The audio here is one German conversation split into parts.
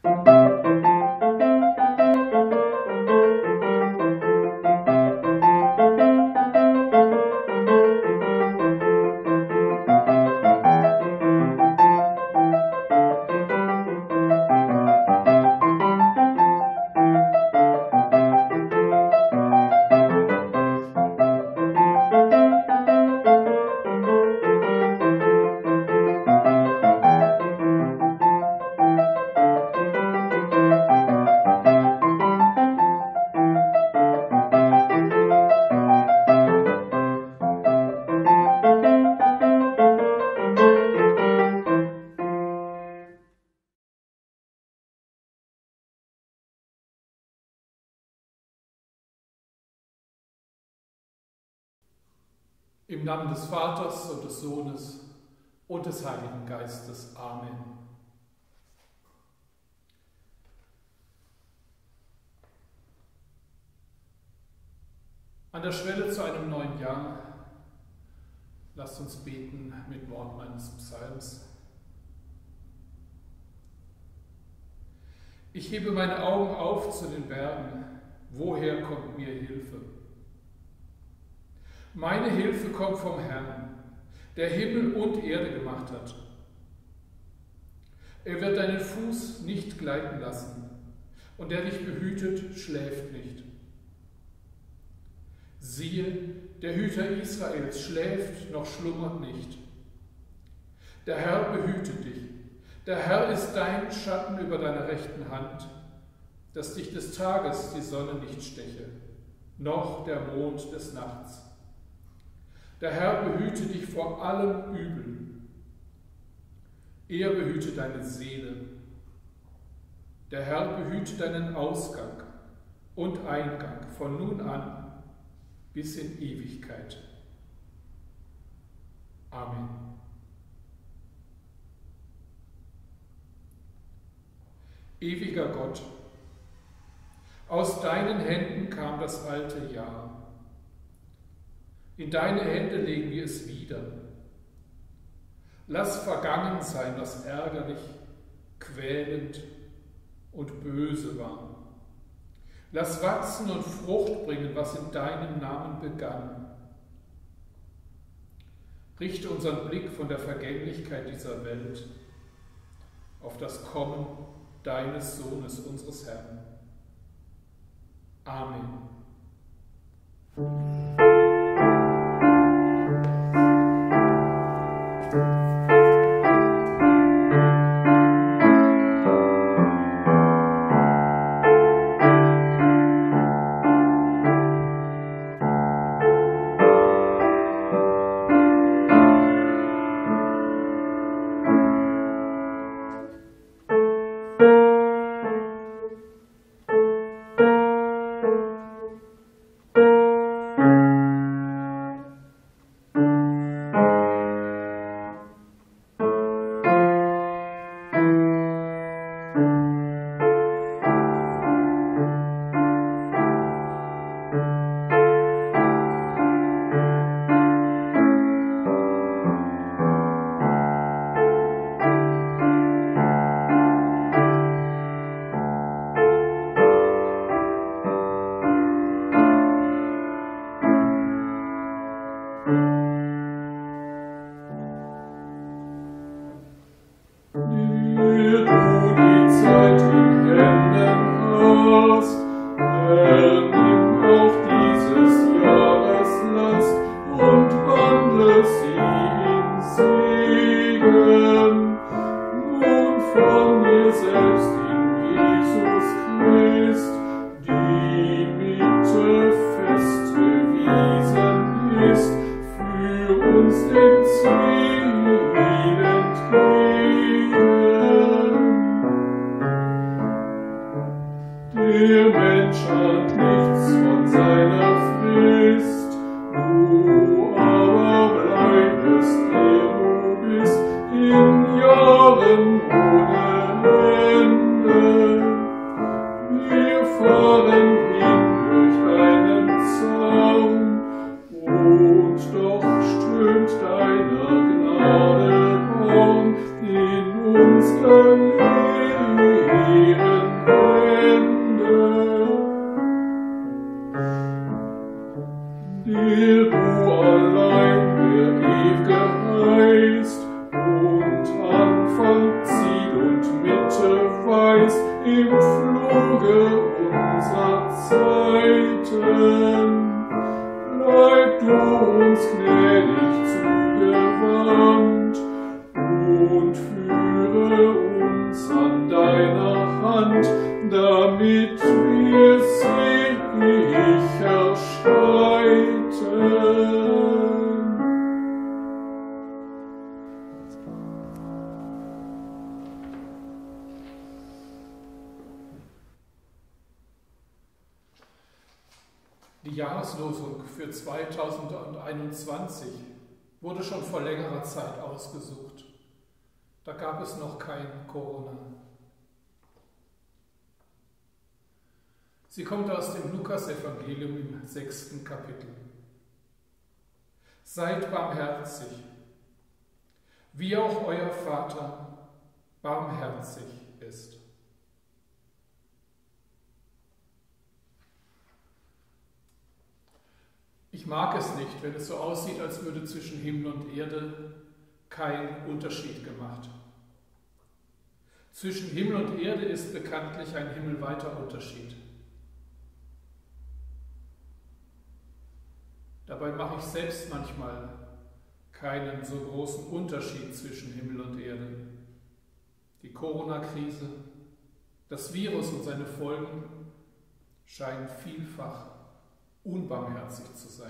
Im Namen des Vaters und des Sohnes und des Heiligen Geistes. Amen. An der Schwelle zu einem neuen Jahr, lasst uns beten mit Worten eines Psalms. Ich hebe meine Augen auf zu den Bergen, woher kommt mir Hilfe? Meine Hilfe kommt vom Herrn, der Himmel und Erde gemacht hat. Er wird deinen Fuß nicht gleiten lassen, und der dich behütet, schläft nicht. Siehe, der Hüter Israels schläft noch schlummert nicht. Der Herr behütet dich. Der Herr ist dein Schatten über deiner rechten Hand, dass dich des Tages die Sonne nicht steche, noch der Mond des Nachts. Der Herr behüte dich vor allem Übel. Er behüte deine Seele. Der Herr behüte deinen Ausgang und Eingang von nun an bis in Ewigkeit. Amen. Ewiger Gott, aus deinen Händen kam das alte Jahr. In deine Hände legen wir es wieder. Lass vergangen sein, was ärgerlich, quälend und böse war. Lass wachsen und Frucht bringen, was in deinem Namen begann. Richte unseren Blick von der Vergänglichkeit dieser Welt auf das Kommen deines Sohnes, unseres Herrn. Amen. Gnade in unser Leben. Die Jahreslosung für 2021 wurde schon vor längerer Zeit ausgesucht. Da gab es noch kein Corona. Sie kommt aus dem Lukasevangelium im 6. Kapitel. Seid barmherzig, wie auch euer Vater barmherzig ist. Ich mag es nicht, wenn es so aussieht, als würde zwischen Himmel und Erde kein Unterschied gemacht. Zwischen Himmel und Erde ist bekanntlich ein himmelweiter Unterschied. Dabei mache ich selbst manchmal keinen so großen Unterschied zwischen Himmel und Erde. Die Corona-Krise, das Virus und seine Folgen scheinen vielfach unbarmherzig zu sein.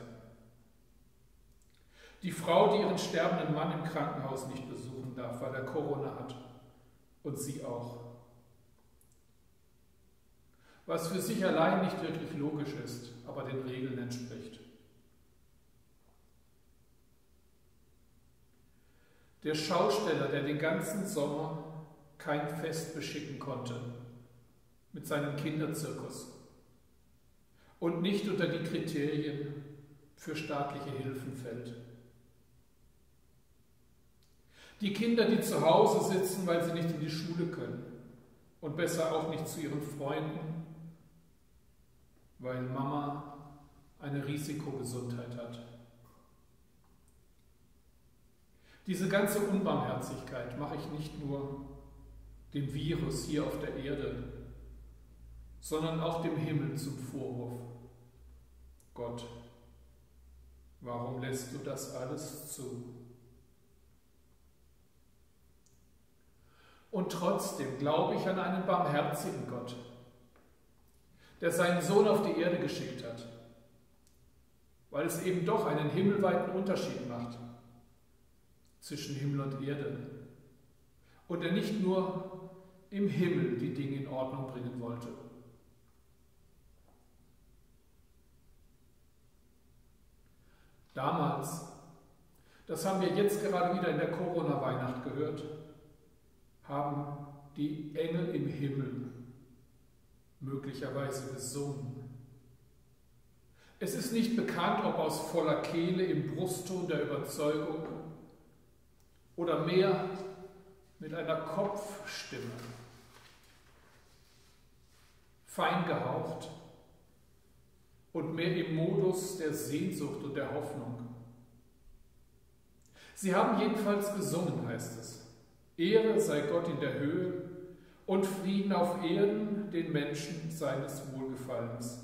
Die Frau, die ihren sterbenden Mann im Krankenhaus nicht besuchen darf, weil er Corona hat, und sie auch. Was für sich allein nicht wirklich logisch ist, aber den Regeln entspricht. Der Schausteller, der den ganzen Sommer kein Fest beschicken konnte, mit seinem Kinderzirkus und nicht unter die Kriterien für staatliche Hilfen fällt. Die Kinder, die zu Hause sitzen, weil sie nicht in die Schule können und besser auch nicht zu ihren Freunden, weil Mama eine Risikogesundheit hat. Diese ganze Unbarmherzigkeit mache ich nicht nur dem Virus hier auf der Erde, sondern auch dem Himmel zum Vorwurf. Gott, warum lässt du das alles zu? Und trotzdem glaube ich an einen barmherzigen Gott, der seinen Sohn auf die Erde geschickt hat, weil es eben doch einen himmelweiten Unterschied macht zwischen Himmel und Erde und er nicht nur im Himmel die Dinge in Ordnung bringen wollte. Damals, das haben wir jetzt gerade wieder in der Corona-Weihnacht gehört, haben die Engel im Himmel möglicherweise gesungen. Es ist nicht bekannt, ob aus voller Kehle im Brustton der Überzeugung oder mehr mit einer Kopfstimme, fein gehaucht und mehr im Modus der Sehnsucht und der Hoffnung. Sie haben jedenfalls gesungen, heißt es. Ehre sei Gott in der Höhe und Frieden auf Erden den Menschen seines Wohlgefallens.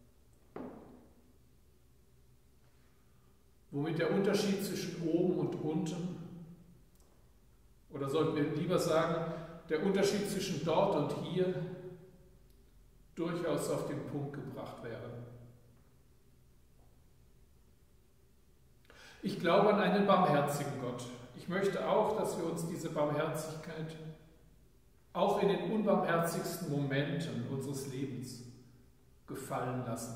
Womit der Unterschied zwischen oben und unten, oder sollten wir lieber sagen, der Unterschied zwischen dort und hier durchaus auf den Punkt gebracht wäre. Ich glaube an einen barmherzigen Gott. Ich möchte auch, dass wir uns diese Barmherzigkeit auch in den unbarmherzigsten Momenten unseres Lebens gefallen lassen,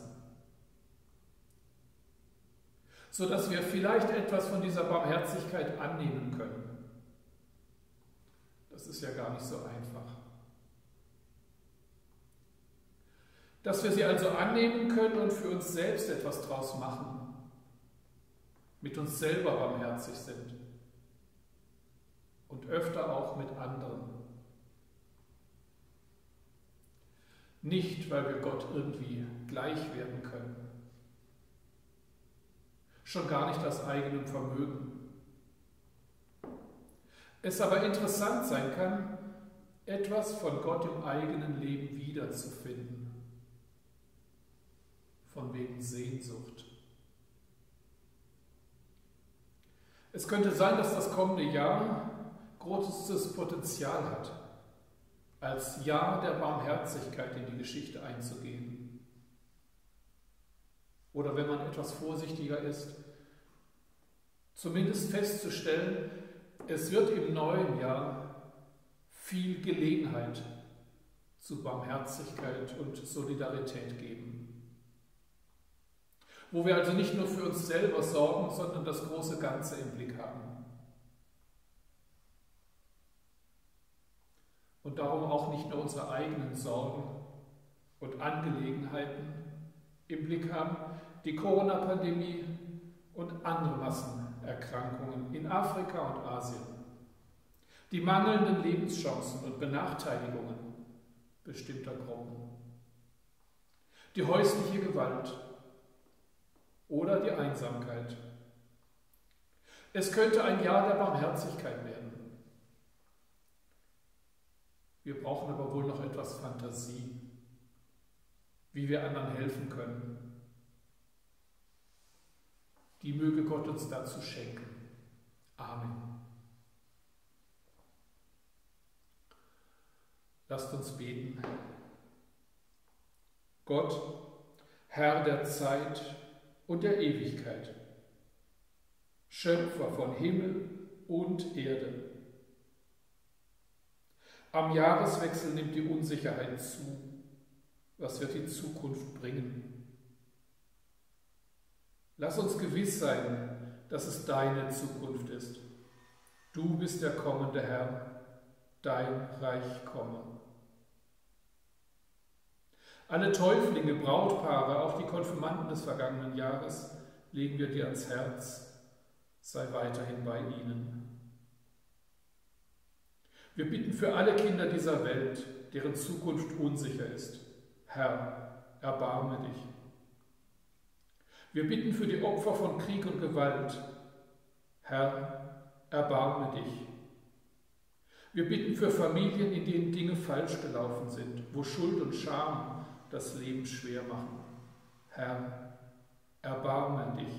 sodass wir vielleicht etwas von dieser Barmherzigkeit annehmen können. Das ist ja gar nicht so einfach. Dass wir sie also annehmen können und für uns selbst etwas draus machen, mit uns selber barmherzig sind und öfter auch mit anderen. Nicht, weil wir Gott irgendwie gleich werden können, schon gar nicht aus eigenem Vermögen. Es aber interessant sein kann, etwas von Gott im eigenen Leben wiederzufinden, von wegen Sehnsucht. Es könnte sein, dass das kommende Jahr großes Potenzial hat, als Jahr der Barmherzigkeit in die Geschichte einzugehen. Oder wenn man etwas vorsichtiger ist, zumindest festzustellen, es wird im neuen Jahr viel Gelegenheit zu Barmherzigkeit und Solidarität geben. wo wir also nicht nur für uns selber sorgen, sondern das große Ganze im Blick haben. Und darum auch nicht nur unsere eigenen Sorgen und Angelegenheiten im Blick haben, die Corona-Pandemie und andere Massenerkrankungen in Afrika und Asien, die mangelnden Lebenschancen und Benachteiligungen bestimmter Gruppen, die häusliche Gewalt oder die Einsamkeit. Es könnte ein Jahr der Barmherzigkeit werden. Wir brauchen aber wohl noch etwas Fantasie, wie wir anderen helfen können. Die möge Gott uns dazu schenken. Amen. Lasst uns beten. Gott, Herr der Zeit und der Ewigkeit, Schöpfer von Himmel und Erde. Am Jahreswechsel nimmt die Unsicherheit zu. Was wird die Zukunft bringen? Lass uns gewiss sein, dass es deine Zukunft ist. Du bist der kommende Herr, dein Reich komme. Alle Täuflinge, Brautpaare, auch die Konfirmanden des vergangenen Jahres, legen wir dir ans Herz. Sei weiterhin bei ihnen. Wir bitten für alle Kinder dieser Welt, deren Zukunft unsicher ist. Herr, erbarme dich. Wir bitten für die Opfer von Krieg und Gewalt. Herr, erbarme dich. Wir bitten für Familien, in denen Dinge falsch gelaufen sind, wo Schuld und Scham das Leben schwer machen. Herr, erbarme dich.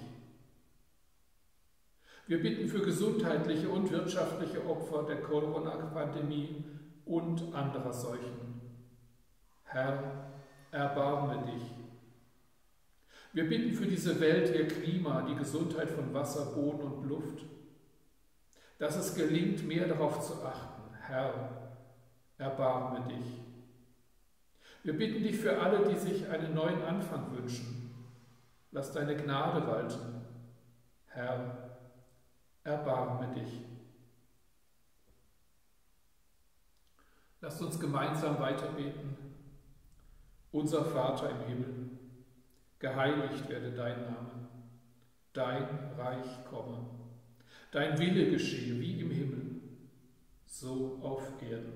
Wir bitten für gesundheitliche und wirtschaftliche Opfer der Corona-Pandemie und anderer Seuchen. Herr, erbarme dich. Wir bitten für diese Welt, ihr Klima, die Gesundheit von Wasser, Boden und Luft, dass es gelingt, mehr darauf zu achten. Herr, erbarme dich. Wir bitten dich für alle, die sich einen neuen Anfang wünschen. Lass deine Gnade walten. Herr, erbarme dich. Lasst uns gemeinsam weiterbeten. Unser Vater im Himmel, geheiligt werde dein Name. Dein Reich komme. Dein Wille geschehe wie im Himmel, so auf Erden.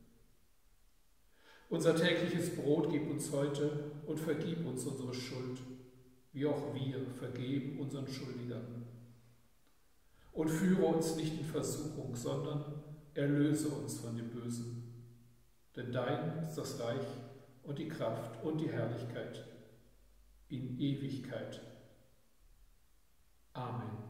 Unser tägliches Brot gib uns heute und vergib uns unsere Schuld, wie auch wir vergeben unseren Schuldigern. Und führe uns nicht in Versuchung, sondern erlöse uns von dem Bösen. Denn dein ist das Reich und die Kraft und die Herrlichkeit in Ewigkeit. Amen.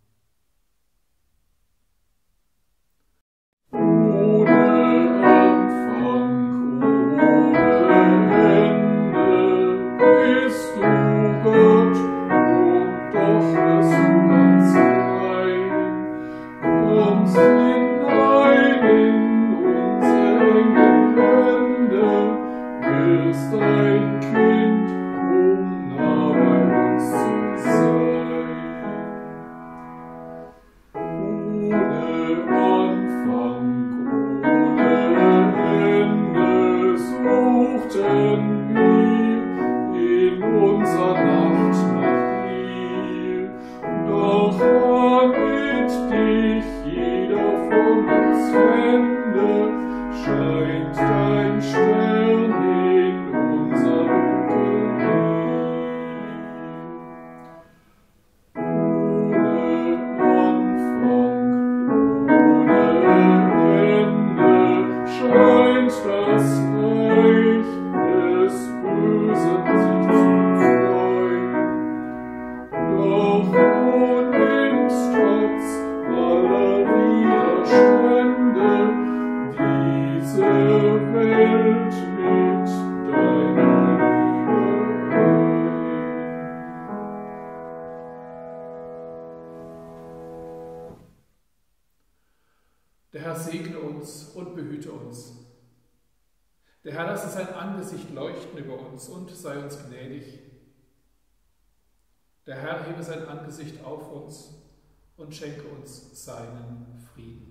Der Herr segne uns und behüte uns. Der Herr lasse sein Angesicht leuchten über uns und sei uns gnädig. Der Herr hebe sein Angesicht auf uns und schenke uns seinen Frieden.